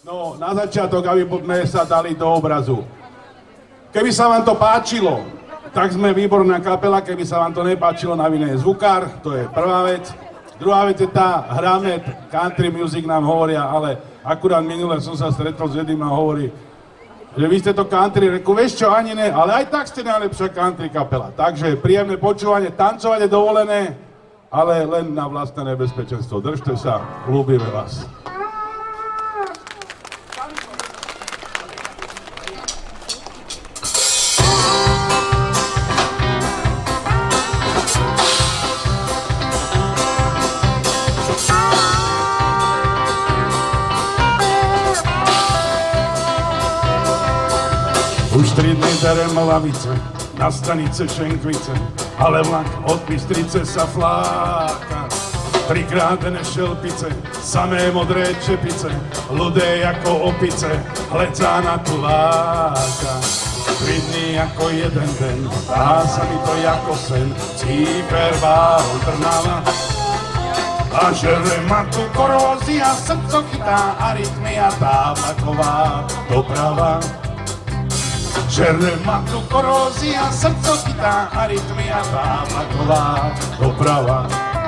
No, na začiatok, aby sme sa dali do obrazu. Keby sa vám to páčilo, tak sme výborná kapela, keby sa vám to nepáčilo, na vine je zvukár, to je prvá vec. Druhá vec je tá, hráme country music, nám hovoria, ale akurát minule som sa stretol s jedným a hovorí, že vy ste to country, reku, vieš čo, ani ne, ale aj tak ste najlepšia country kapela. Takže príjemné počúvanie, tancovať je dovolené, ale len na vlastné nebezpečenstvo. Držte sa, ľúbime vás. Už 3 dny derem lavice, na stanice Šenkvice, ale vlak od Bystrice sa fláka. 3-krát nešel pice, samé modré čepice, ľudé ako opice, hlecá na tu láka. 3 dny ako jeden den, dá sa mi to ako sen, Cíper, Váhol, Trnava. A žere ma tu korózia, srdco chytá arytmia, tábaková doprava. Žere ma tu korózia, srdco chytá arytmia, tábaková doprava.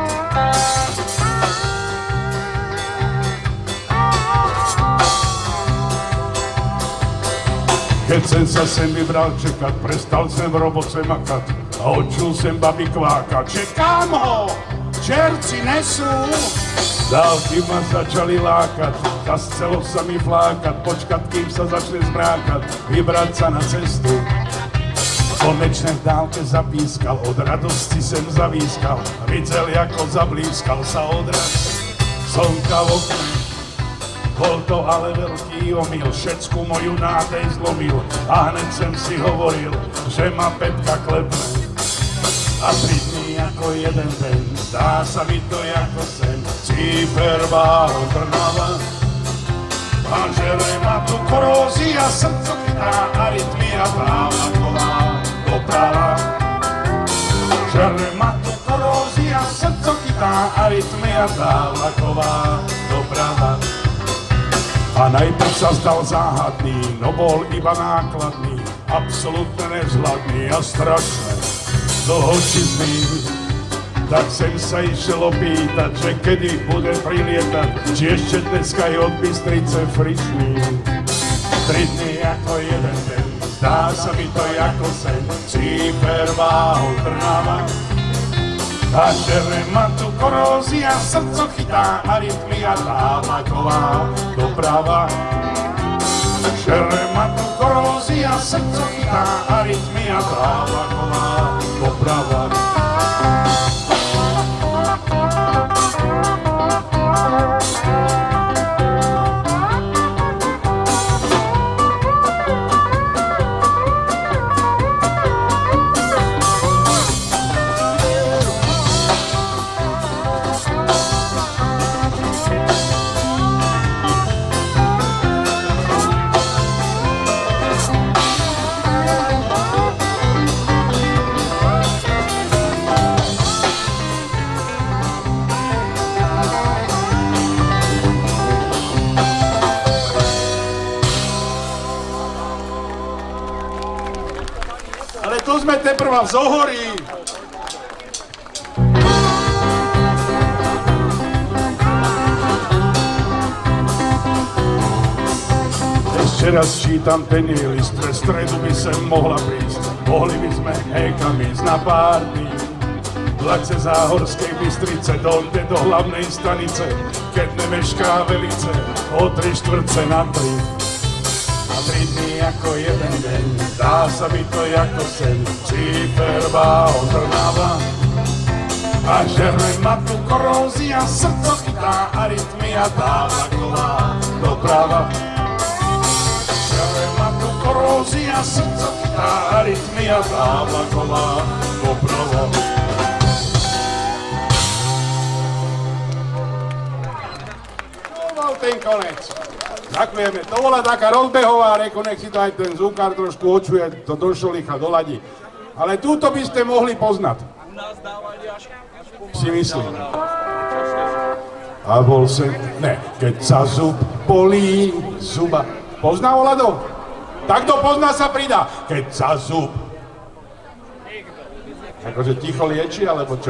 Keď som sa sem vybral čekať, prestal som v roboce makať a odčul sem babi kváka. Čekám ho, čerci nesú. Dávky ma začali lákať, zascelo sa mi flákať, počkať, kým sa začne zmrákať, vybrať sa na cestu. Konečne v dálke zapískal, od radosti sem zavískal, videl, ako zablískal sa odraz slnka v okne. Bol to ale veľký omyl, všetku moju nádej zlomil a hneď sem si hovoril, že ma Petka klepne. A 3 dní ako jeden den, zdá sa mi to ako sen, Cíper, Váhol, Trnava. A žere ma tu korózia, srdco chytá arytmia, tábaková doprava. Žere ma tu korózia, srdco chytá arytmia, tábaková doprava. A najprv sa zdal záhadný, no bol iba nákladný, absolútne nevzhľadný a strašné dlhočizný. Tak sem sa išiel opýtať, že kedy bude prilietať, či ešte dneska je od Bystrice frišný. 3 dny ako jeden den, zdá sa mi to ako sen, Cíper, Váhol, Trnava. A žere ma tu korózia, srdco chytá arytmia, tábaková doprava. Žere ma tu korózia, srdco chytá arytmia, tábaková doprava. Ale tu sme teprva v Zohorí. Ešte raz čítam ten jej list, pre stredu by sem mohla prísť. Mohli by sme hejkami ísť na pár dní. Vlak ze Záhorskej Bystrice dojde do hlavnej stanice, keď nemešká velice o 3/4 na 3. 3 dny ako jeden deň, dá sa mi to ako sen, Cíper, Váhol, Trnava. A žere ma tu korózia, srdco chytá arytmia, tábaková doprava. Žere ma tu korózia, srdco chytá arytmia, tábaková doprava. No, bol ten konec. Ďakujeme. To bola taká rozbehová, reku, nech si to aj ten zvukár trošku očuje, to do šolicha doladí. Ale túto by ste mohli poznať. Si myslím. A bol sem, ne, keď sa zub bolí zuba. Pozná Olado? Tak kto pozná sa pridá. Keď sa zub. Akože ticho lieči, alebo čo?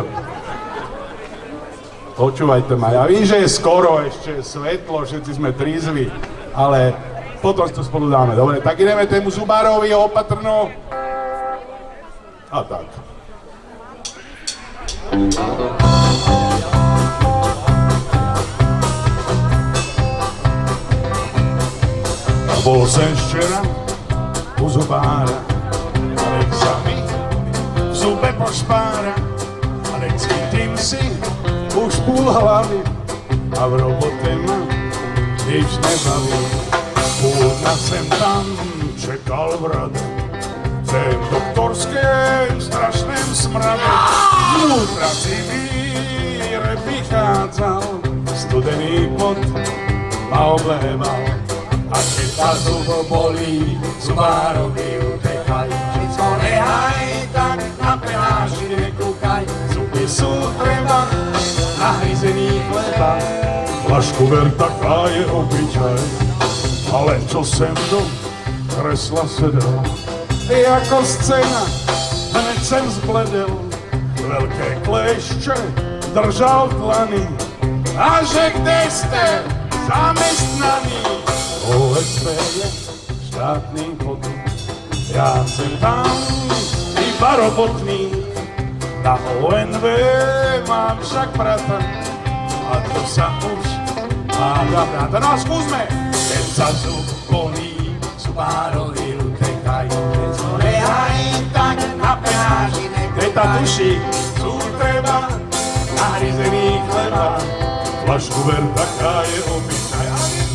Počúvajte ma, ja vím, že je skoro, ešte je svetlo, všetci sme trízvi, ale potom to spolu dáme. Dobre, tak ideme tému zubárovi, opatrno. A tak. Bol sem včera u zubára, ale sa mi v zube pošpára, ale cítim si už púl hlavy a v robote ma nič nebaví. Púl dňa sem tam čekal v rade, v tém doktorském strašném smrade. Vnútra si víre vychádzal, studený pot ma obléval. A keď sa zub bolí, zubárovi utekaj. Všetko nehaj, tak na penáši nekúkaj. Zuby sú treba, nahryzený chleba. Flašku ver, taká je obyčaj. Ale čo sem do kresla sedel, je ako scéna, hneď sem zbledel. Veľké klešče držal v dlani. A že kde ste zamestnaní? OSP je štátny podnik, ja sem tam iba robotný. Na ONV mám však brata, a to sa už mága brata. No a skúsme! Keď sa zub bolí, zubárovi utekaj. Keď to nehaj, tak na penáži nekúkaj. Veta tuší, sú treba nahryzený chleba. Flašku ver, taká je obyčaj.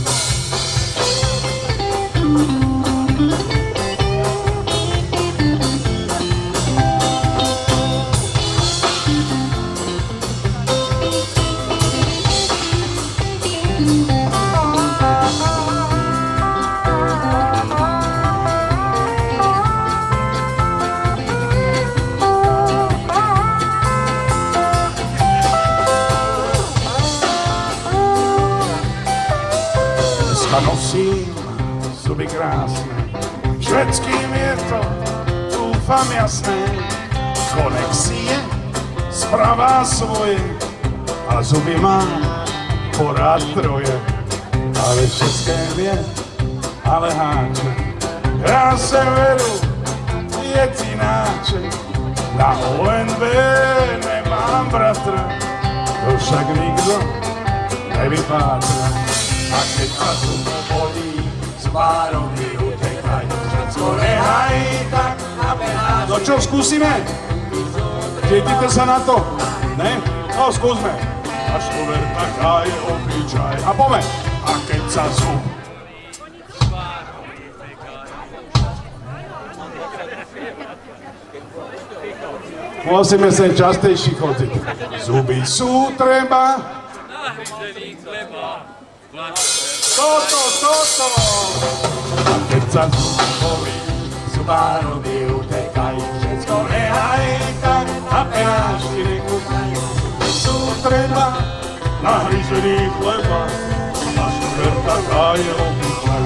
Nosím zuby krásne, švedským je to, dúfam jasné. Konexie spravá svoje a zuby mám porád troje. Ale všetké vie, ale háče, ja severu je ináče. Na ONV nemám bratra, to však nikto nevypátra. A keď sa zub bolí, zubárovi utekaj. Všetko nehaj, tak na penáži. No čo, skúsime? Cítite sa na to? Ne? No, skúsme. Až to ver, taká je obyčaj. A poďme. A keď sa zub... Musíme sem častejší chodiť. Zuby sú treba. Nahryzený chleba. Toto! A keď sa zub bolí, zubárovi utekaj. Všetko nehaj, tak na penáši nekúkaj. Sú treba nahryzený chleba, a šuber taká je obyčaj.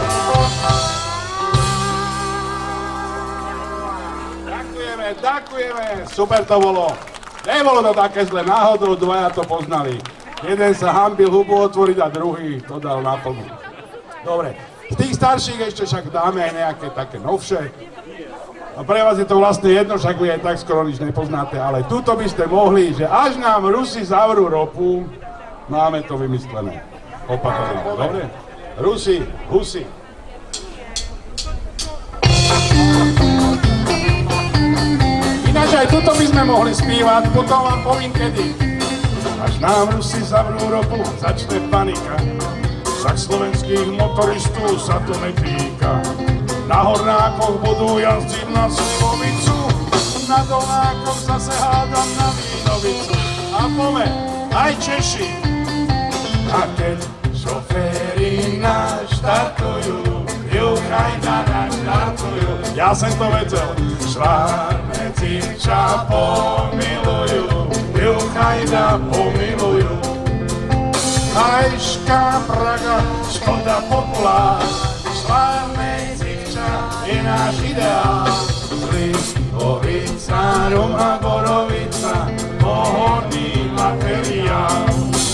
Ďakujeme, super to bolo. Nebolo to také zle, náhodou dvaja to poznali. Jeden sa hanbil hubu otvoriť a druhý to dal na plnú. Dobre, z tých starších ešte však dáme aj nejaké také novšie. A pre vás je to vlastne jedno, však vy aj tak skoro nič nepoznáte, ale tuto by ste mohli, že až nám Rusi zavrú ropu, máme to vymyslené. Opatrne, dobre? Rusi, husy. Ináč aj tuto by sme mohli spívať, potom vám poviem kedy. Až nám Rusi zavrú ropu, začne panika. Však slovenských motoristov sa to netýka. Na Hornákoch budú jazdiť na Slivovicu, na Dolnákoch zase hádam na Vínovicu. A poďme, aj Češi. A keď šoféri naštartujú, juchaj na naštartujú. Ja som to vedel. Švárneci ča pomilujú, juchaj na pomilujú. Ajška Praga, škoda populár, slávnej civča je náš ideál. Slivovica, rum a borovica, pohodný materiál.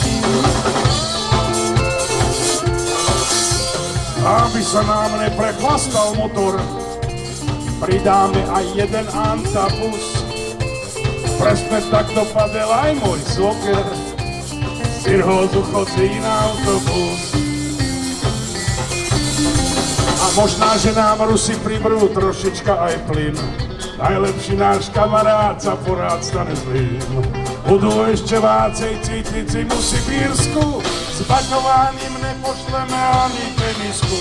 Aby sa nám neprechlastal motor, pridáme aj jeden antabus. Presne tak dopadel aj môj svoker, cirhózu chodí na autobus. A možná, že nám Rusi pribrú trošička aj plyn. Najlepší náš kamarát sa porád stane zlým. Budú ešte vácej cítiť zimu Sibírsku, s baťovaním nepošleme ani tenisku.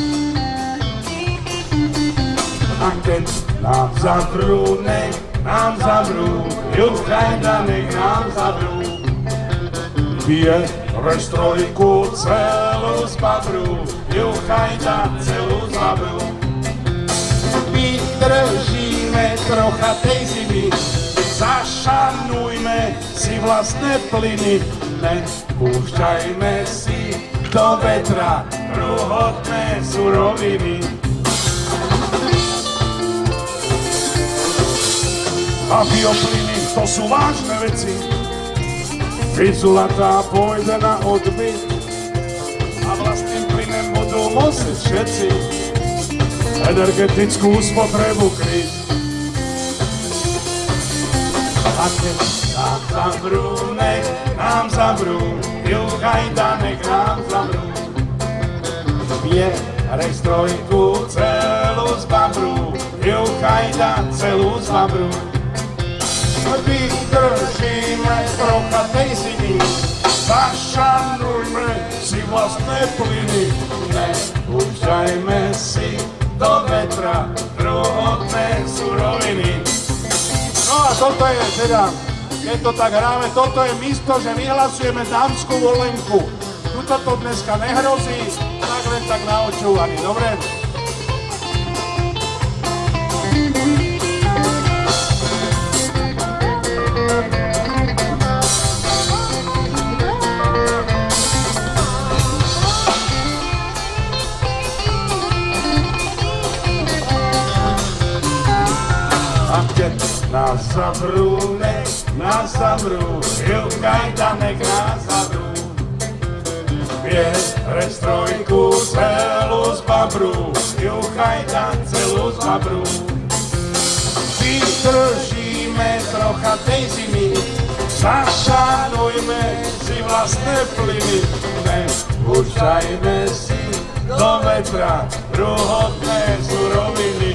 A keď nám zavrú, nech nám zavrú, Juchajda, nech nám zavrú. Bije restrojku celú z babru, Juchajda, celú z babru. Vydržíme trocha tej zimy, zašanujme si vlastné plyny, nepúšťajme si do vetra druhotné suroviny. A bioplyny, to sú vážne veci, vyzulatá pôjde na odbyt a vlastným plynem budú musieť všetci energetickú spotrebu kryť. A keď nám zavrú, nech nám zavrú, Juchajda, nech nám zavrú. Bierej strojku celú z babru, Juchajda, celú z babru. Vydržíme trocha tej zimy, zašanujme si vlastné plyny, nepúšťajme si do vetra druhotné suroviny. No a toto je teda, keď to tak hráme, toto je místo, že vyhlasujeme dámskú volenku. Tuto to dneska nehrozí, tak len tak na očúvaní, dobre? Nás zavrú, nech nás zavrú, Juchajda, nech nás zavrú. Bierej strojku celú z babru, Juchajda, celú z babru. Vydržíme trocha tej zimy, zašanujme si vlastné plyny, nepúšťajme si do vetra druhotné suroviny.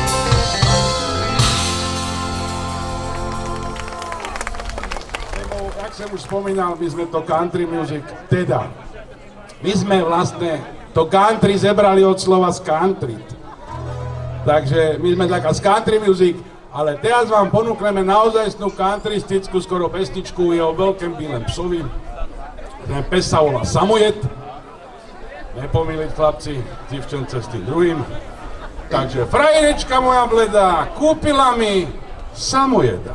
Jak som už spomínal, my sme to country music, teda my sme vlastne to country zebrali od slova z country. Takže my sme taká z country music, ale teraz vám ponúkneme naozajstnú countrystickú skoro pesničku o veľkém bílem psovi. Ten pes sa volá Samojed. Nepomýliť, chlapci, divčence s tým druhým. Takže frajerečka moja bledá kúpila mi Samojeda.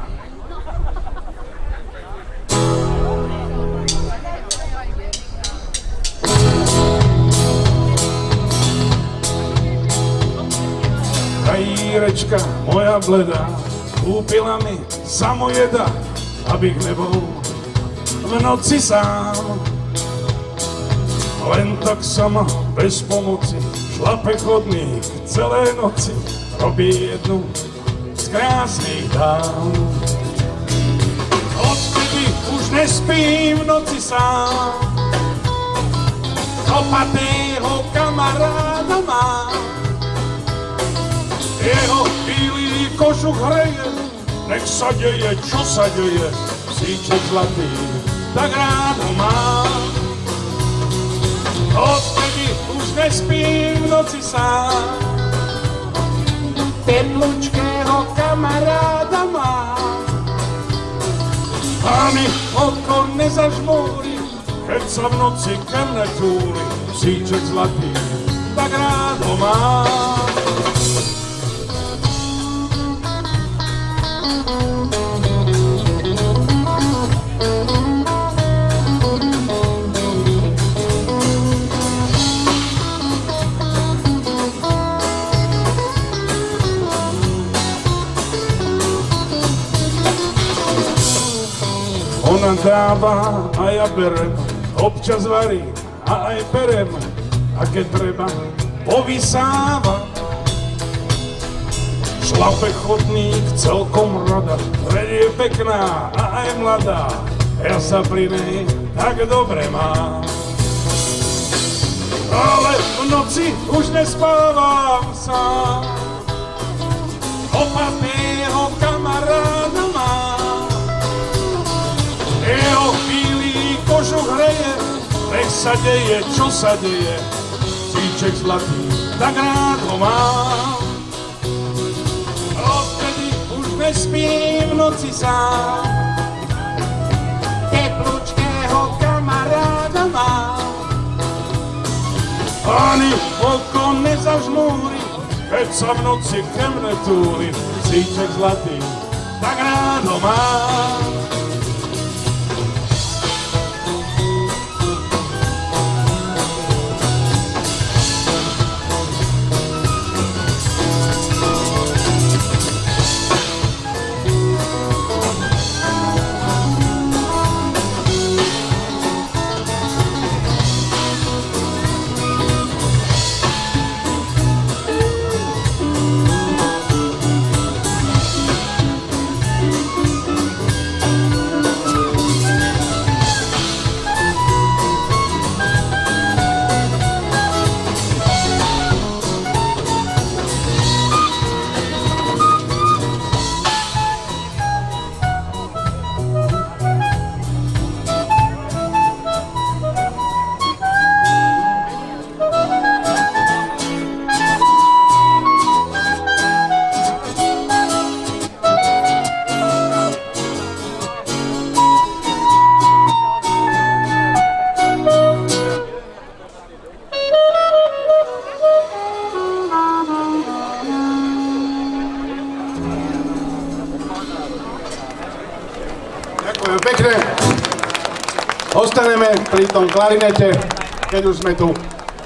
Frajírečka moja bledá kúpila mi Samojeda, abych nebol v noci sám. Len tak sama, bez pomoci, šlape chodník celé noci, robí jednu z krásnych dám. Odtedy už nespím v noci sám, kopatého kamaráda mám. Jeho bílý košuch hreje, nech sa deje, čo sa deje, psíček zlatý, tak rád ho mám. Odtedy už nespím v noci sám, teplučkého kamaráda mám. A mi oko nezažmúri, keď sa v noci ke mne túli, psíček zlatý, tak rád ho mám. Mama dáva a ja berem, občas varí a aj perem, a keď treba, povysáva. Šlape chodník celkom rada, veď je pekná a aj mladá, ja sa pri nej tak dobre mám. Ale v noci už nespávam sám, opatného kamaráda mám. Jeho chvíli kožuch hreje, nech sa deje, čo sa deje, cíček zlatý, tak rád ho mám. Odtedy už nespím v noci sám, teplúčkého kamaráda mám. Ani oko nezažmúri, keď sa v noci ke mne túli, cíček zlatý, tak rád ho mám. Ďakujem pekne. Ostaneme pri tom klarinete, keď už sme tu.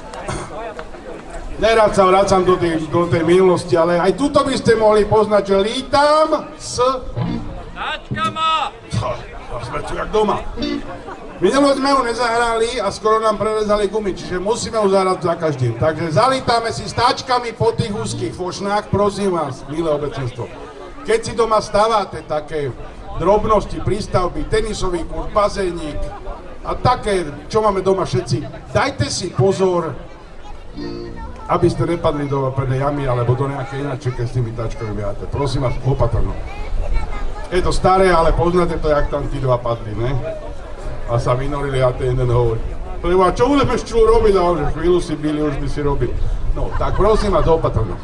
Nerad sa vracam do tej minulosti, ale aj tuto by ste mohli poznať, že lítam s... Táčkama! Sme tu jak doma. Minulo sme ju nezahrali a skoro nám prerezali gumy, čiže musíme ju zahrať za každým. Takže zalítame si s táčkami po tých úzkých fošnách, prosím vás, milé obecenstvo. Keď si doma stávate také drobnosti, prístavby, tenisový kurz, bazénik a také, čo máme doma všetci, dajte si pozor, aby ste nepadli do prednej jamy alebo do nejakej inačej, keď s tými táčkami behate. Prosím vás, opatrno. Je to staré, ale poznáte to, jak tam tí dva padli, ne? A sa vynorili a ten jeden hovorí. A čo budeme ešte robiť? A on, že chvíľu si byli, už by si robil. No, tak prosím vás, opatrno.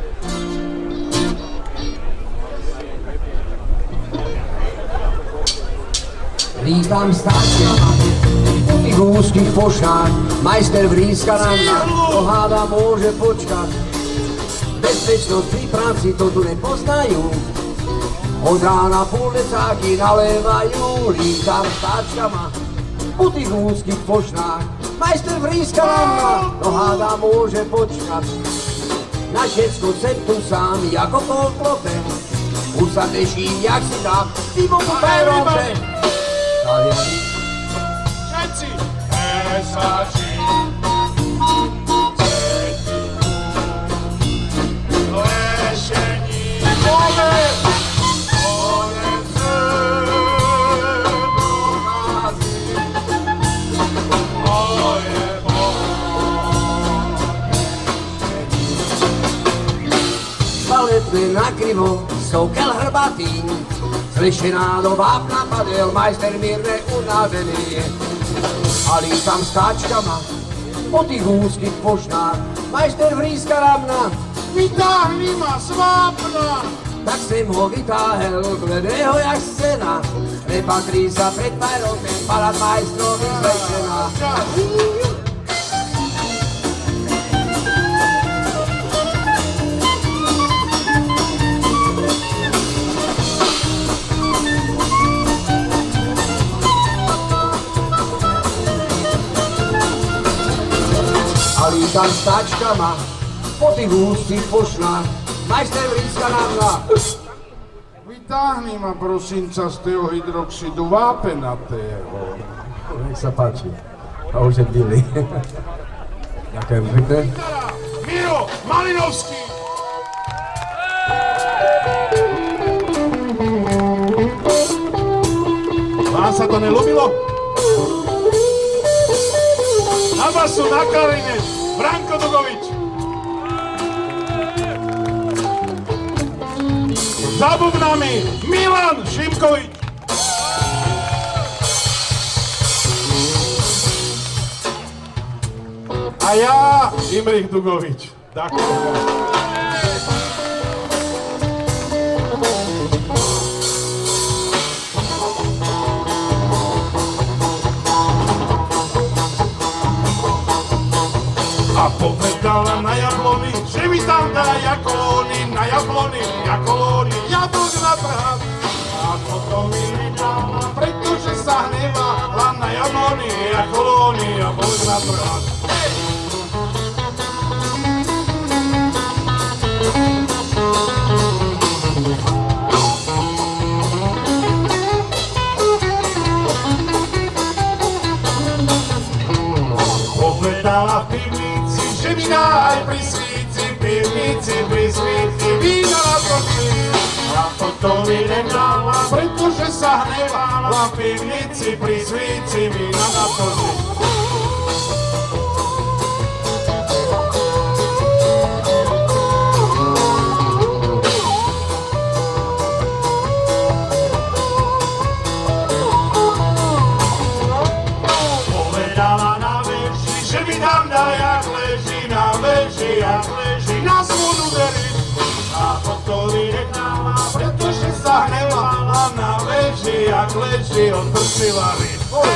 Lítam s táčkama po tých úzkých fošnách, majster vríska na mňa, to háda môže počkať. Bezpečnosť pri práci to tu nepoznajú, od rána púlecáky nalévajú. Lítam s táčkama po tých úzkých fošnách, majster vríska na mňa, to háda môže počkať. Na všetko sem tu sám, ako kol klope, už sa teším, jak si dám pivo po Európe. Všetci! Esači! Ceti! Lešení! Kone! Konece! Prochází! Moje Baletne nakrivo, sokel hrbatý, zlešená do vápna padel, majster mírne unavený. A lítam s táčkama po tých úzkých fošnách, majster vríska na mňa, Vytáhni ma z vápna! tak sem ho vytáhel, gledého jak scéna. Nepatrí sa pred majrotem, palať majstrovi zlešená. A lítam s táčkama po tých úzkých fošnách, majster vríska na mňa. Vytáhni ma prosím ťa z toho hydroxidu vápenatého. Nech sa páči. A už je bílý. Ďakujem pekne. Miro Malinovský! Vám sa to nelúbilo? Na basu, na klarine, Branko Dugovič. Za bubnami Milan Šimkovič. A ja, Imrich Dugovič. A povedala na jabloni, že mi tam dá jakolóny, na jabloni, jakolóny, jablok na trhát. A potom mi nedala, pretože sa hnevala na jabloni, jakolóny, jablok na trhát. Povedala v pivnici, že mi dá aj pri svíci, pri svíci, vína na točí. A potom mi nedala, pretože sa hnevala v pivnici, pri svíci, vína na točí. Jak leží na zvodu dverí. A potom mi nechala, pretože sa hnevala na veži, jak leží od prcivary.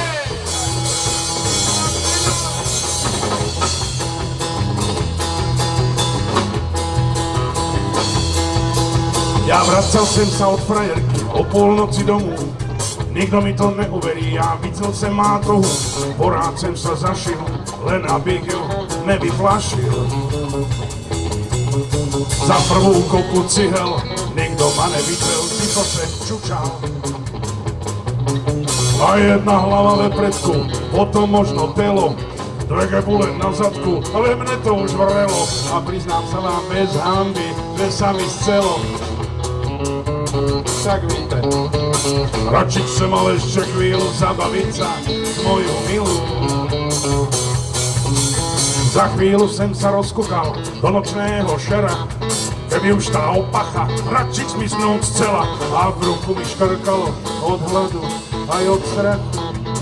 Ja vracal sem sa od frajerky o polnoci domů. Nikto mi to neuverí, ja videl sem mátohu. Porád sem sa zašil, len abych ju nevyplašil. Za prvú kopu cihel, nikto ma nevidel, ticho se čučal. A jedna hlava ve predku, potom možno telo, dve gebule na zadku, ale mne to už vrelo. A priznám sa vám bez hanby, že sa mi scelo. Tak víte. Radšej som mal ešte chvíľu zabaviť sa s moju milú. Za chvíľu sem sa rozkúkal do nočného šera. Keby už tá opacha radšej zmiznúť z cela. A v ruku mi škrkalo od hladu aj od strachu.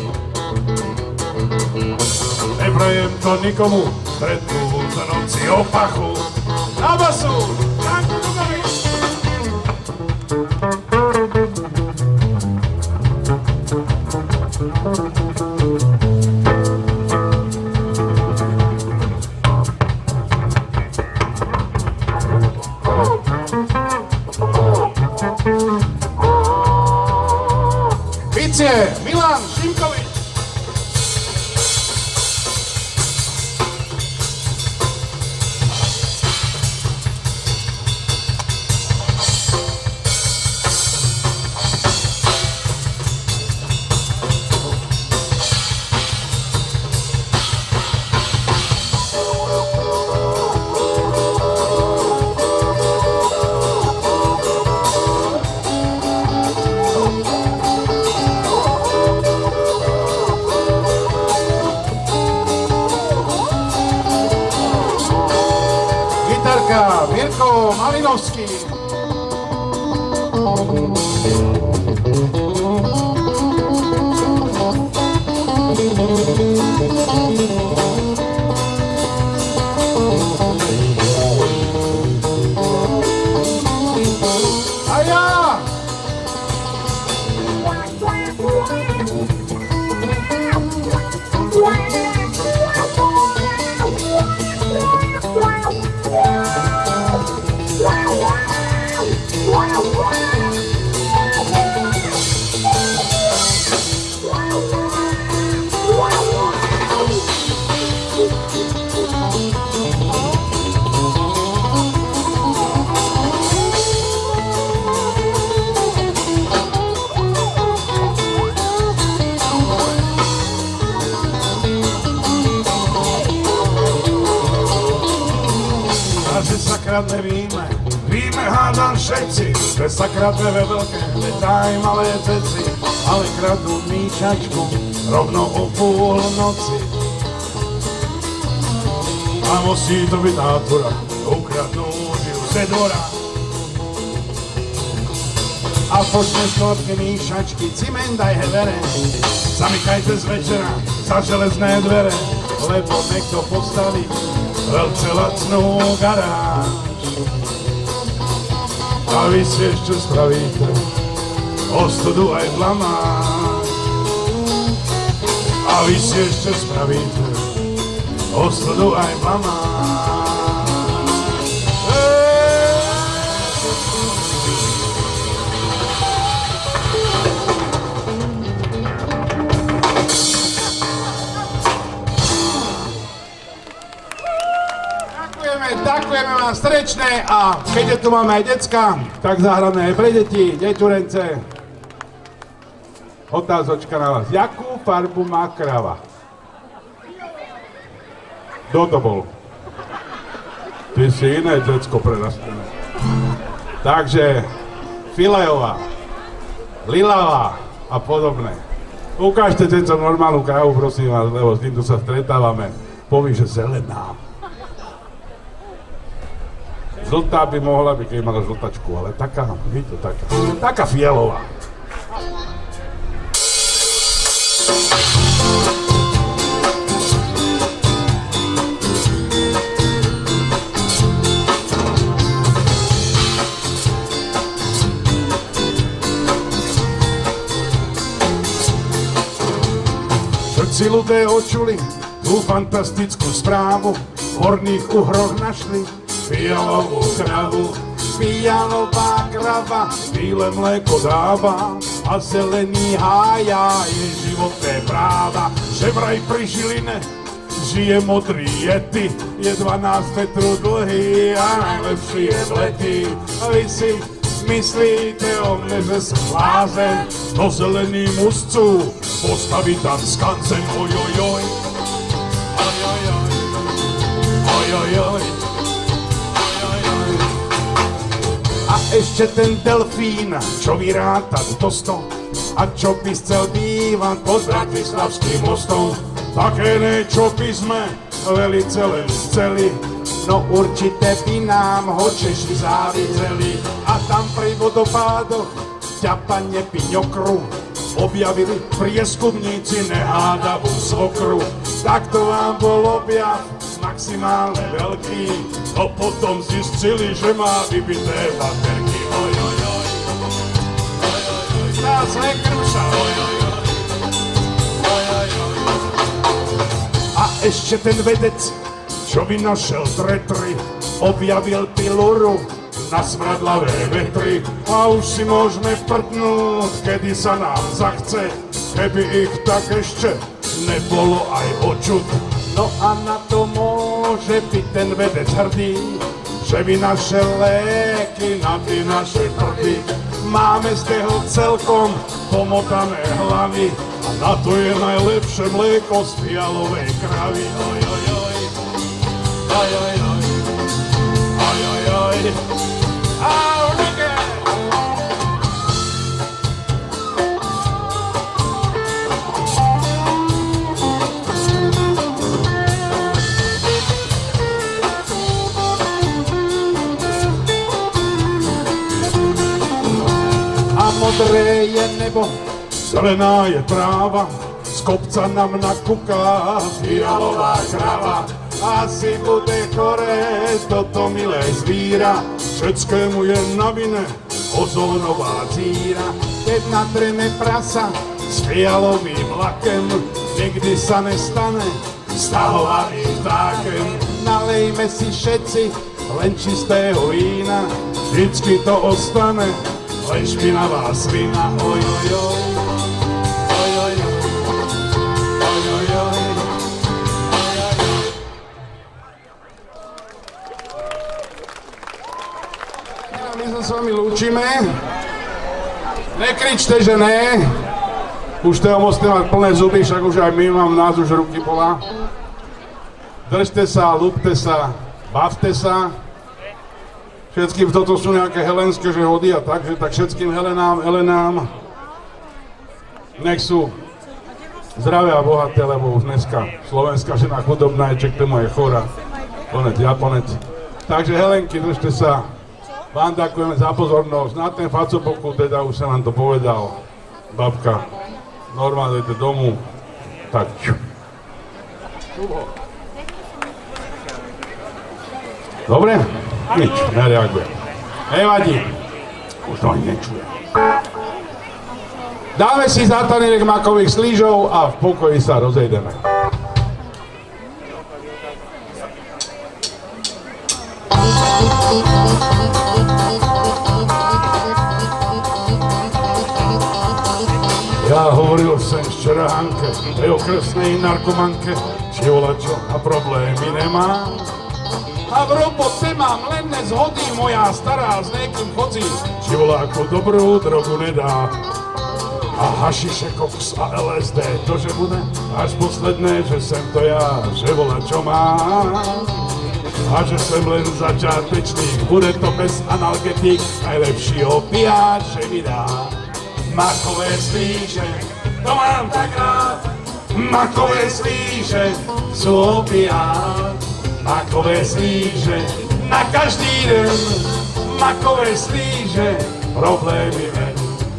Neprajem to nikomu, stretnú za noci opachu. Na basu, Branko Dugovič! Milan Šimkovič. Mirko Malinovský. A ja! 10-krát nevíme, víme hádam všetci, 10-krát ve veľké, veď aj malé ceci, ale kradnú míšačku rovno o púlnoci. A musí to byť nátura, ukradnú žijú ze dvora. A počne sklopky míšačky, ciment aj hevere, zamykajte z večera za železné dvere, lebo niekto postaví veľce lacnú garáž. A vy si ešte spravíte ostudu aj blamáž. A vy si ešte spravíte ostudu aj blamáž. Ďakujeme vám srdečne a keďže tu máme aj decka, tak zahráme aj pre deti, deťurence. Otázočka na vás. Jakú farbu má krava? Kto to bol? Ty si iné decko prerastené. Takže fileová, lilavá a podobné. Ukážte decom normálnu kravu, prosím vás, lebo s týmto sa stretávame. Poví, že zelená. Žltá by mohla byť, keď mala žltačku, ale taká, víte, taká fialová. Všetci ľudia očuli tú fantastickú správu, v horných uhroch našli fialovú kravu. Fialová krava bíle mléko dáva a zelený hája jej životné práva. Že vraj pri Žiline žije modrý yeti, je 12 metrov dlhý a najlepší je letý. A vy si myslíte o mne, že som blázen, no zelený muscu postaví tam skanzen. Ojojoj, ojojoj, ojojoj. A ešte ten delfín, čo vyráta do 100 a čo by chcel bývať pod Bratislavským mostom. Také niečo by sme velice len chceli, no určite by nám ho Češi závideli. A tam pri vodopádoch ťapanie piňokru objavili prieskumníci nehádavú svokru. Takto vám bol objav maximálne veľký, no potom zistili, že má vybité baterky. Ojojoj, ojojoj, tá svekruša, ojojoj, ojojoj. A ešte ten vedec, čo vynašel tretry, objavil piluru na smradlavé vetry. A už si môžeme prdnúť, kedy sa nám zachce, keby ich tak ešte nebolo aj očud. No a na to môže byť ten vedec hrdý, že vynašel léky na ty naše prdy. Máme z toho celkom pomotané hlavy a na to je najlepšie mlieko z fialovej kravy. Ojojoj, ojojoj, ojojoj, aunike. Modré je nebo, zelená je tráva, z kopca nám nakúká fialová krava. Asi bude choré toto milé zvíra, všetkému je na vine ozónová díra. Keď natreme prasa s fialovým lakem, nikdy sa nestane stahovaným vtákem. Nalejme si všetci len čistého vína, vždycky to ostane len špinavá svina. Ojojoj, ojojoj, ojojoj, ojojoj. My sa s vami lúčime. Nekričte, že ne. Už toho musíte mať plné zuby, však už aj my mám nás už ruky bola. Držte sa, lúbte sa, bavte sa. Všetkým toto sú nejaké helenské hody a tak, že tak všetkým Helenám nech sú zdravé a bohaté, lebo už dneska slovenská žena chudobná je, k tomu je chora. Konec, Japonec. Takže Helenky, držte sa. Vám ďakujeme za pozornosť. Na ten facopoku teda už sa nám to povedal. Babka, normálne idete domu. Tak. Dobre? Nič, nereagujem. Nevadí. Už to ani nečujem. Dáme si zatanírek makových slížov a v pokoji sa rozejdeme. Ja hovoril som včera Hanke, tej okresnej narkomanke, či volačo a problémy nemám. A v robote mám len nezhody, moja stará s niekým chodí, či voláku dobrú drogu nedá. A hašiše, koks a LSD, to že bude až posledné, že sem to ja, že volačo mám. A že som len začiatečník, bude to bez analgetik, najlepší opiát, že mi dá. Makové slíže, to mám tak rád, makové slíže sú opiát. Makové slíže, na každý den, makové slíže, problémy ven.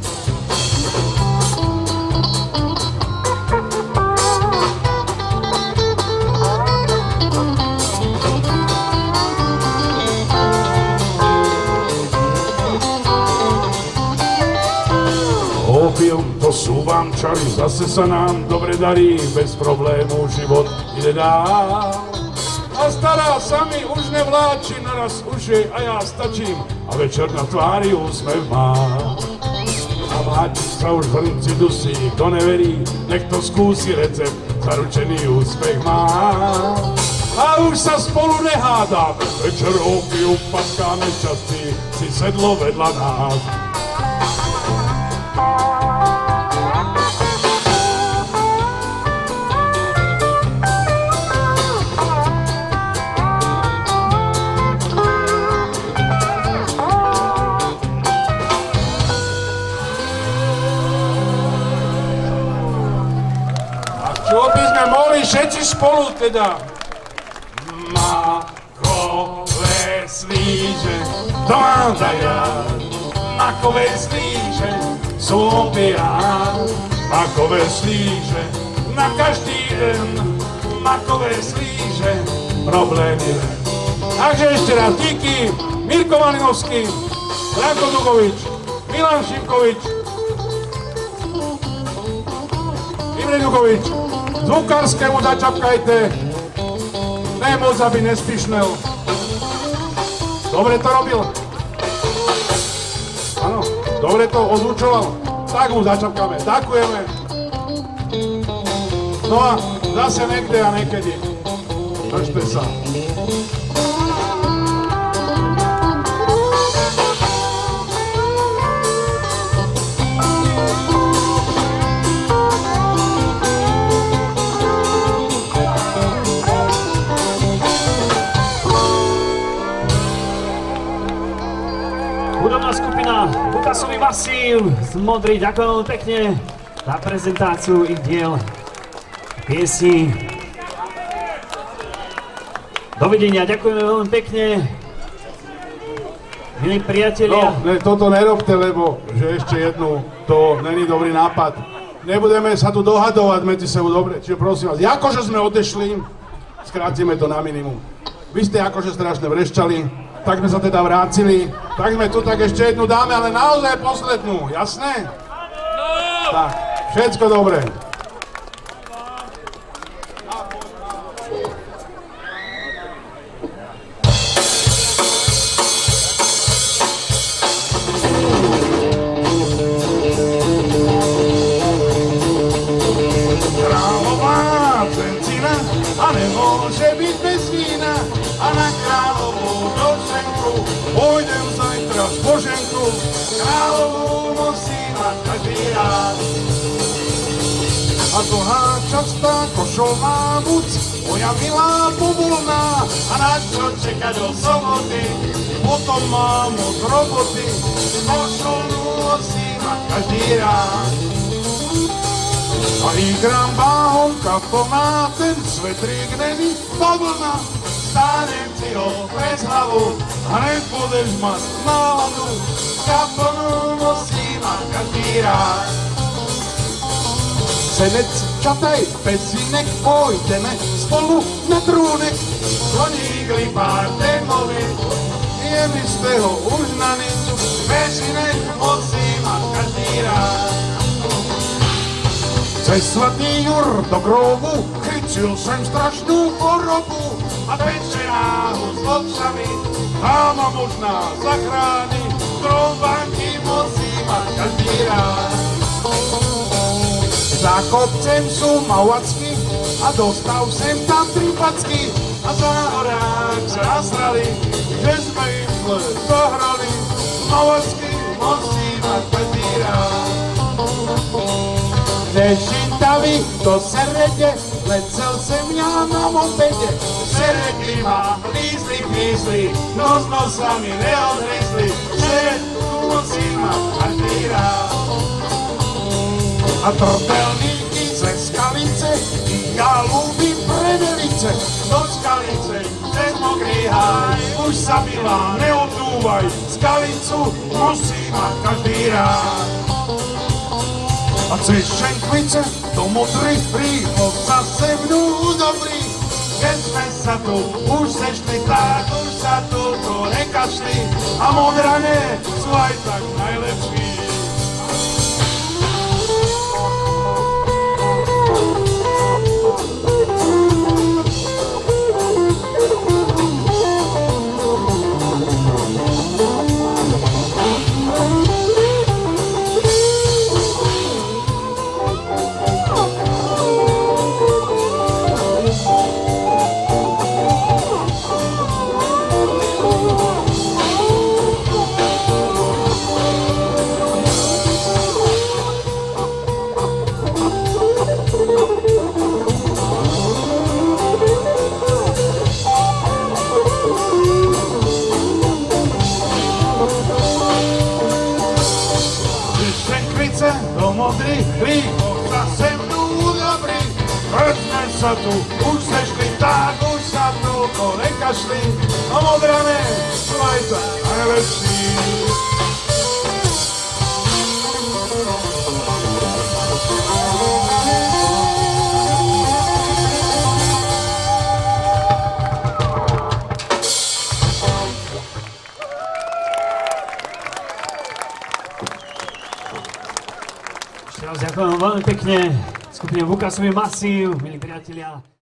Opium, to sú vám čary, zase sa nám dobre darí, bez problémov život ide dál. A stará sa mi už nevláči, naraz už jej a ja stačím, a večer na tvári úsmev má. A mláči sa už v hrnci dusí, kto neverí, nech to skúsi recept, zaručený úspech má. A už sa spolu nehádame, večer opium patkáme šťastí, si sedlo vedľa nás. Čo by sme mohli všetci spolu teda? Makové slíže, to mám tak rád. Makové slíže sú opiát. Makové slíže, na každý den. Makové slíže, problémy len. Takže ešte raz díky Mirko Malinovský, Ranko Dugovič, Milan Šimkovič, Imre Dugovič. Zvukárskému začapkajte, nemoc, aby nespišnel. Dobre to robil. Áno, dobre to ozvučoval. Tak mu začapkáme. Ďakujeme. No a zase niekde a niekedy. Držte sa. Hudobná skupina Lukasový Masív z Modry, ďakujem veľmi pekne za prezentáciu ich diel, piesní. Dovidenia, ďakujeme veľmi pekne, milí priatelia. No, toto nerobte, lebo že ešte jednu, to není dobrý nápad. Nebudeme sa tu dohadovať medzi sebou, dobre? Čiže prosím vás, akože sme odešli, skrátime to na minimum. Vy ste akože strašne vreščali, tak sme sa teda vrátili, tak sme tu tak ešte jednu dáme, ale naozaj poslednú, jasné? Tak, všetko dobré. Králová benzína a nemôže byť bez vína a na kráľovú doženku pôjdem zajtra z Boženku. Kráľovú musí mať každý rád. A dlhá častá košovná buc, moja milá povolná, a na čo čekať do soboty? potom mám od roboty, košelu nosím a každý rád. A igram bahonka plná, ten svetrík není bavlna. Stánem si ho bez hlavu, hned budeš mať náladu. Kaplnu nosím a každý rád. Senec, čataj, pesinek, pôjdeme spolu na trúnek. Koník, lipár, démovi, je mi z toho už na nič. Pesinek nosím a každý rád. Cez svatý Jur do grobu chytil sem strašnú chorobu a pečená ho s očami máma možná zachráni. Trombanky musím mať každý rád. Za kopcem sú mavacky a dostal sem tam 3 packy a za horák sa nasrali, že sme im zle zahrali. Mavacky musím mať každý rád. Nešintavý do serede, lecel sem ja na mopede. Seredy ma lízli, písli, nos nosami neodhryzli. Seredku musím mať každý rád. A trpelníky ze skalice, ja ľúbim prevelice. Do skalice, cez mokrý háj, už sa milá, neodúvaj. Skalicu musím mať každý rád. A cez Šenkvice do Modry rýchlo zase mnú dobrý. Keď sme sa tu už sešli, tak už sa tu nekašli. A Modrane sú aj tak najlepší. Do Modrých rýchlo zase mnú dobrý. Keď sme sa tu už sešli, tak už sa tu nekašli. A Modrane sú aj tak najlepší. Ďakujem veľmi pekne skupine Vukasový masív, milí priatelia.